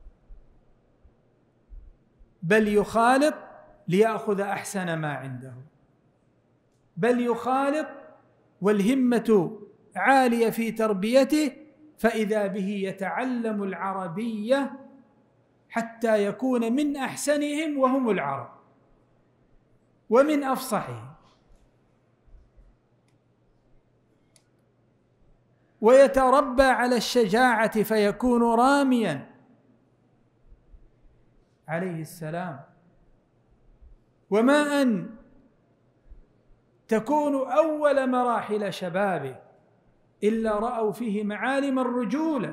A: بل يخالط ليأخذ أحسن ما عنده، بل يخالط والهمة عالية في تربيته، فإذا به يتعلم العربية حتى يكون من أحسنهم وهم العرب ومن أفصحهم، ويتربى على الشجاعة فيكون راميا عليه السلام. وما أن تكون أول مراحل شبابه إلا رأوا فيه معالم الرجولة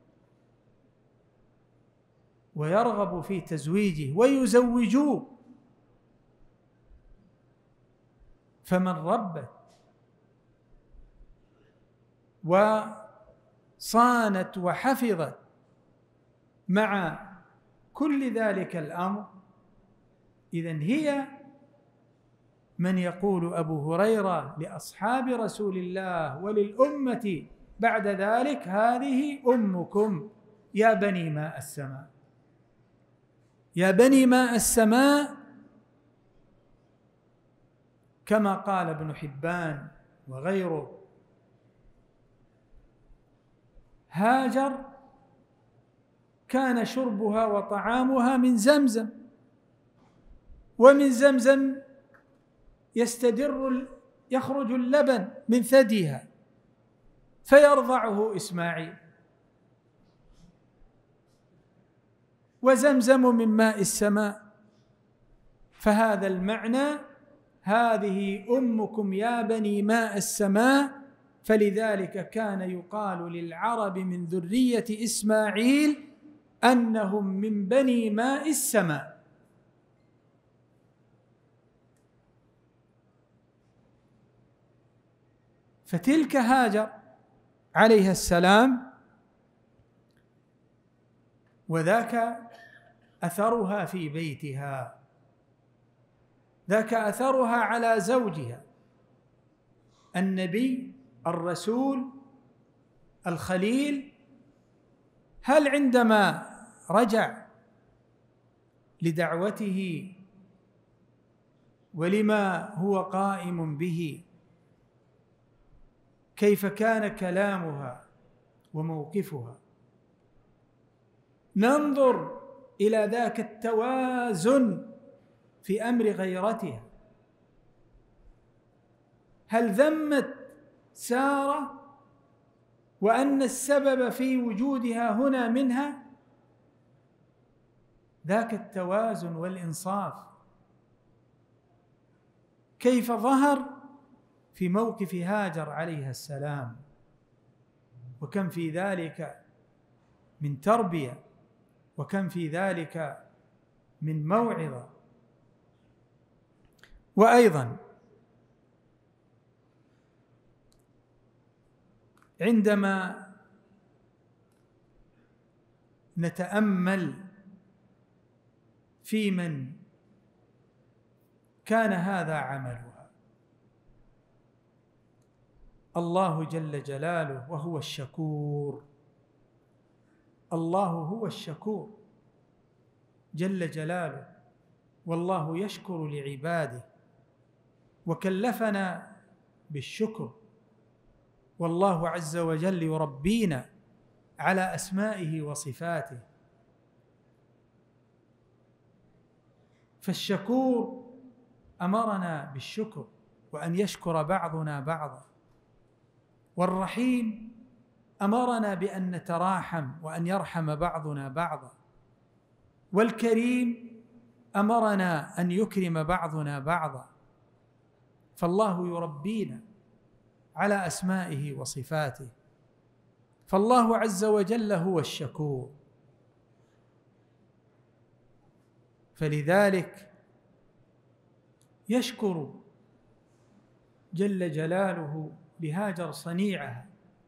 A: ويرغب في تزويجه ويزوجوه. فمن ربت وصانت وحفظت مع كل ذلك الأمر، إذن هي من يقول أبو هريرة لأصحاب رسول الله وللأمة بعد ذلك: هذه أمكم يا بني ماء السماء. يا بني ماء السماء، كما قال ابن حبان وغيره: هاجر كان شربها وطعامها من زمزم، ومن زمزم يخرج اللبن من ثديها فيرضعه إسماعيل، وزمزم من ماء السماء. فهذا المعنى: هذه أمكم يا بني ماء السماء. فلذلك كان يقال للعرب من ذرية إسماعيل أنهم من بني ماء السماء. فتلك هاجر عليها السلام، وذاك أثرها في بيتها، ذاك أثرها على زوجها النبي الرسول الخليل. هل عندما رجع لدعوته ولما هو قائم به كيف كان كلامها وموقفها؟ ننظر إلى ذاك التوازن في أمر غيرتها. هل ذمت سارة وأن السبب في وجودها هنا منها؟ ذاك التوازن والإنصاف كيف ظهر في موقف هاجر عليها السلام، وكم في ذلك من تربية، وكم في ذلك من موعظة. وأيضا عندما نتأمل في من كان هذا عملها، الله جل جلاله وهو الشكور. الله هو الشكور جل جلاله، والله يشكر لعباده وكلفنا بالشكر. والله عز وجل يربينا على أسمائه وصفاته. فالشكور أمرنا بالشكر وأن يشكر بعضنا بعضا، والرحيم أمرنا بأن نتراحم وأن يرحم بعضنا بعضا، والكريم أمرنا أن يكرم بعضنا بعضا. فالله يربينا على أسمائه وصفاته. فالله عز وجل هو الشكور. فلذلك يشكر جل جلاله لهاجر صنيعها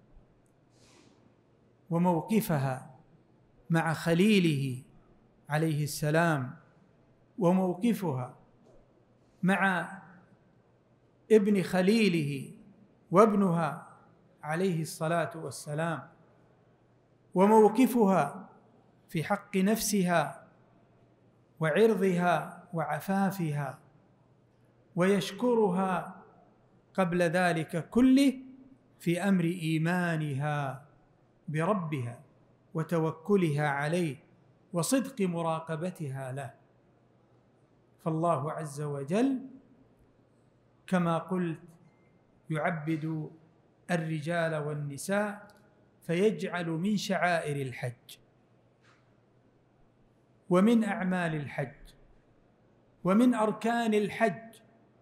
A: وموقفها مع خليله عليه السلام، وموقفها مع ابن خليله وابنها عليه الصلاة والسلام، وموقفها في حق نفسها وعرضها وعفافها، ويشكرها قبل ذلك كله في أمر إيمانها بربها وتوكلها عليه وصدق مراقبتها له. فالله عز وجل كما قلت يعبد الرجال والنساء، فيجعل من شعائر الحج ومن أعمال الحج ومن أركان الحج،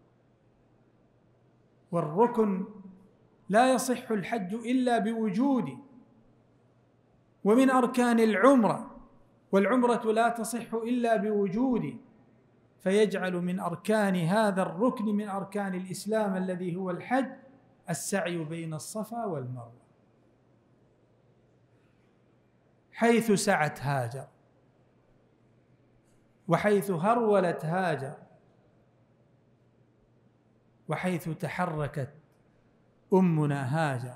A: والركن لا يصح الحج إلا بوجوده، ومن أركان العمرة، والعمرة لا تصح إلا بوجوده، فيجعل من أركان هذا الركن من أركان الإسلام الذي هو الحج السعي بين الصفا والمروة. حيث سعت هاجر وحيث هرولت هاجر وحيث تحركت أمنا هاجر،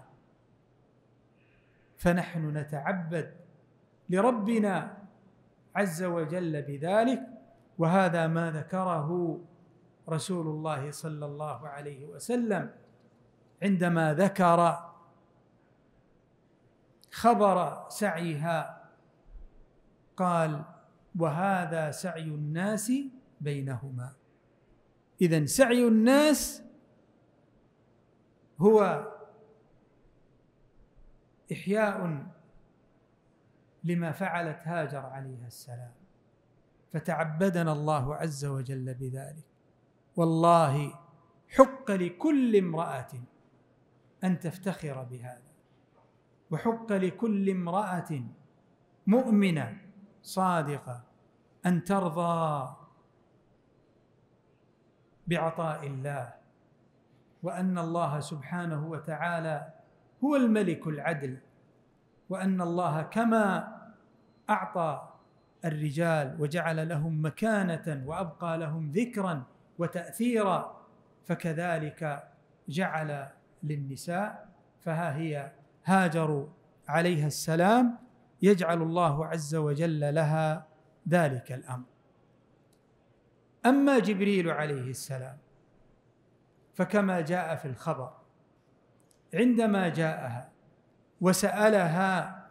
A: فنحن نتعبد لربنا عز وجل بذلك. وهذا ما ذكره رسول الله صلى الله عليه وسلم عندما ذكر خبر سعيها، قال: وهذا سعي الناس بينهما. إذن سعي الناس هو إحياء لما فعلت هاجر عليها السلام، فتعبدنا الله عز وجل بذلك. والله حق لكل امرأة أن تفتخر بهذا، وحق لكل امرأة مؤمنة صادقة أن ترضى بعطاء الله، وأن الله سبحانه وتعالى هو الملك العدل، وأن الله كما أعطى الرجال وجعل لهم مكانة وأبقى لهم ذكرا وتأثيرا، فكذلك جعل للنساء. فها هي هاجر عليها السلام يجعل الله عز وجل لها ذلك الأمر. أما جبريل عليه السلام فكما جاء في الخبر عندما جاءها وسألها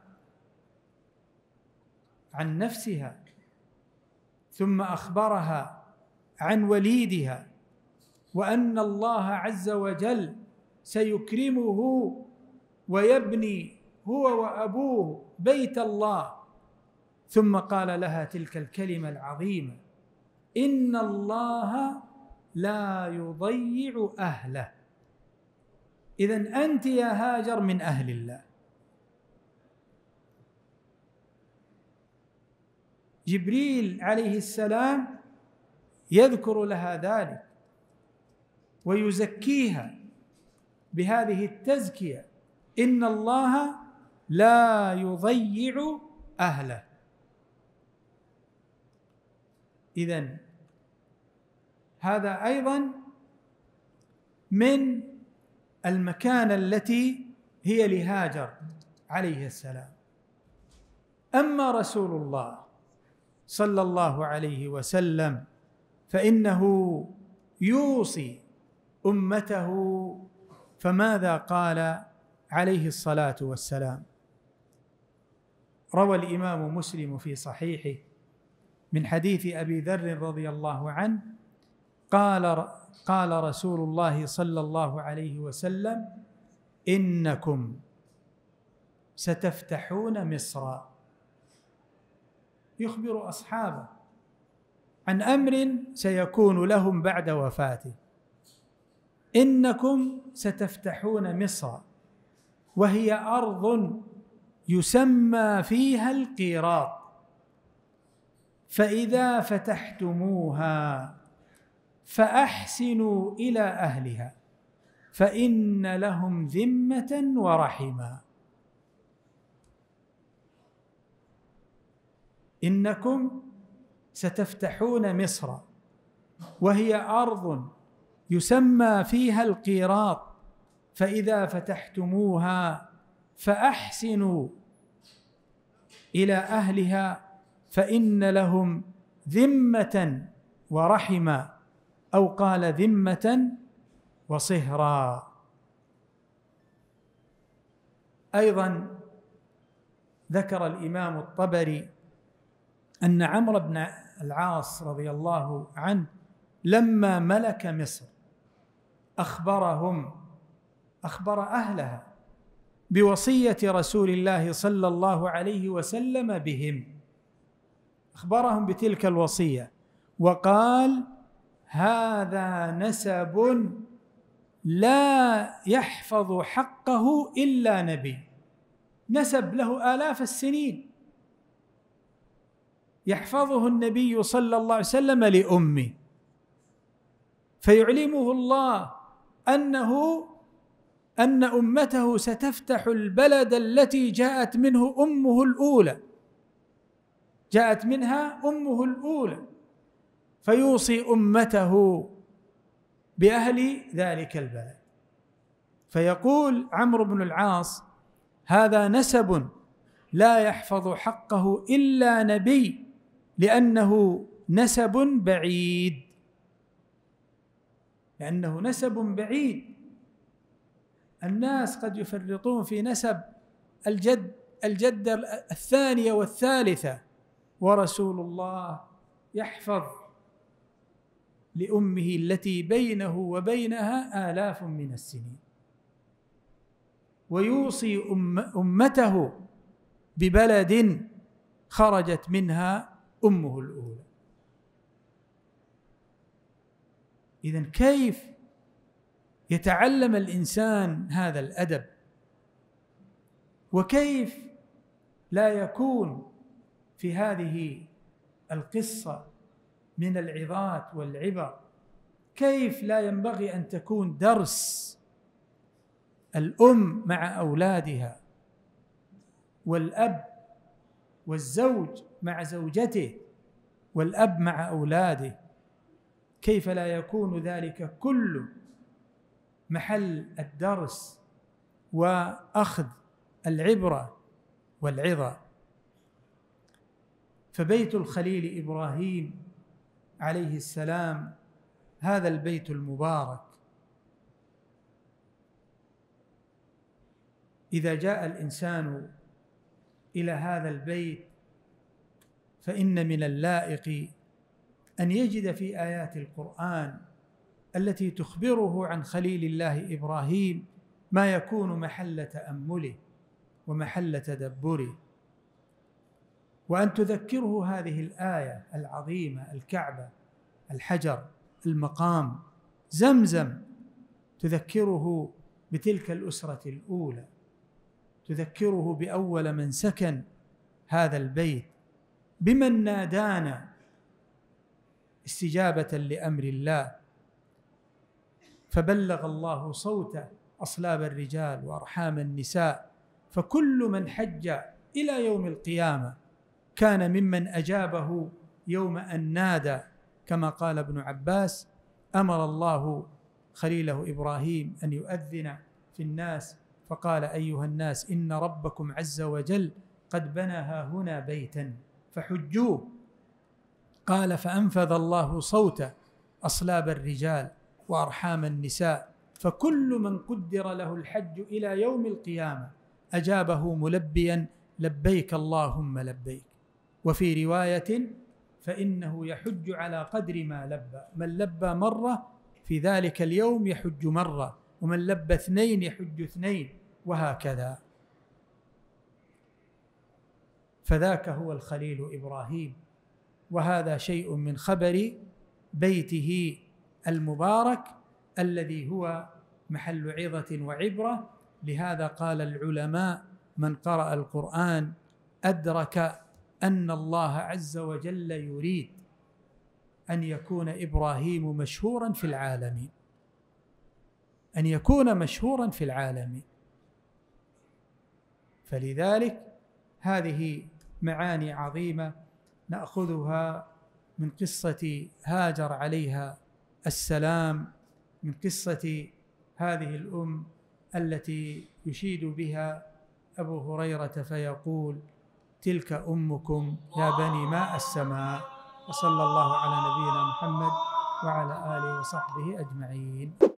A: عن نفسها ثم أخبرها عن وليدها، وأن الله عز وجل سيكرمه ويبني هو وأبوه بيت الله، ثم قال لها تلك الكلمة العظيمة: إن الله لا يضيع أهله. إذن أنت يا هاجر من أهل الله. جبريل عليه السلام يذكر لها ذلك ويزكيها بهذه التزكية: إن الله لا يضيع أهله. إذن هذا أيضا من المكانة التي هي لهاجر عليه السلام. أما رسول الله صلى الله عليه وسلم فإنه يوصي أمته، فماذا قال عليه الصلاة والسلام؟ روى الإمام مسلم في صحيحه من حديث أبي ذر رضي الله عنه قال رسول الله صلى الله عليه وسلم: إنكم ستفتحون مصر. يخبر أصحابه عن أمر سيكون لهم بعد وفاته. إنكم ستفتحون مصر، وهي أرض يسمى فيها القيراط، فإذا فتحتموها فأحسنوا إلى أهلها، فإن لهم ذمة ورحما. إنكم ستفتحون مصر، وهي أرض يسمى فيها القيراط، فإذا فتحتموها فأحسنوا إلى أهلها، فإن لهم ذمة ورحما، أو قال ذمة وصهرا. أيضا ذكر الإمام الطبري أن عمرو بن العاص رضي الله عنه لما ملك مصر أخبر أهلها بوصية رسول الله صلى الله عليه وسلم بهم، أخبرهم بتلك الوصية وقال: هذا نسب لا يحفظ حقه إلا نبي، نسب له آلاف السنين يحفظه النبي صلى الله عليه وسلم لأمه، فيعلمه الله أن أمته ستفتح البلد التي جاءت منها أمه الأولى، فيوصي أمته بأهل ذلك البلد. فيقول عمرو بن العاص: هذا نسب لا يحفظ حقه إلا نبي، لأنه نسب بعيد. الناس قد يفرطون في نسب الجدة الثانية والثالثة، ورسول الله يحفظ لأمه التي بينه وبينها آلاف من السنين، ويوصي أمته ببلد خرجت منها أمه الأولى. إذن كيف يتعلم الإنسان هذا الأدب؟ وكيف لا يكون في هذه القصة من العظات والعبر؟ كيف لا ينبغي أن تكون درس الأم مع أولادها، والأب والزوج مع زوجته، والأب مع أولاده؟ كيف لا يكون ذلك كله محل الدرس وأخذ العبرة والعظة؟ فبيت الخليل إبراهيم عليه السلام هذا البيت المبارك، إذا جاء الإنسان إلى هذا البيت فإن من اللائق أن يجد في آيات القرآن التي تخبره عن خليل الله إبراهيم ما يكون محل تأمله ومحل تدبره، وأن تذكره هذه الآية العظيمة: الكعبة، الحجر، المقام، زمزم، تذكره بتلك الأسرة الأولى، تذكره بأول من سكن هذا البيت، بمن نادانا استجابة لأمر الله، فبلغ الله صوته أصلاب الرجال وأرحام النساء، فكل من حج إلى يوم القيامة كان ممن أجابه يوم أن نادى، كما قال ابن عباس: أمر الله خليله إبراهيم أن يؤذن في الناس فقال: أيها الناس، إن ربكم عز وجل قد بنى هنا بيتا فحجوه. قال: فأنفذ الله صوت أصلاب الرجال وأرحام النساء، فكل من قدر له الحج إلى يوم القيامة أجابه ملبيا: لبيك اللهم لبيك. وفي رواية: فإنه يحج على قدر ما لبى، من لبى مرة في ذلك اليوم يحج مرة، ومن لبى 2 يحج 2، وهكذا. فذاك هو الخليل إبراهيم، وهذا شيء من خبر بيته المبارك الذي هو محل عظة وعبرة. لهذا قال العلماء: من قرأ القرآن أدرك أن الله عز وجل يريد أن يكون إبراهيم مشهورا في العالمين، أن يكون مشهورا في العالمين. فلذلك هذه معاني عظيمة نأخذها من قصة هاجر عليها السلام، من قصة هذه الأم التي يشيد بها أبو هريرة فيقول: تلك أمكم يا بني ماء السماء. وصلى الله على نبينا محمد وعلى آله وصحبه أجمعين.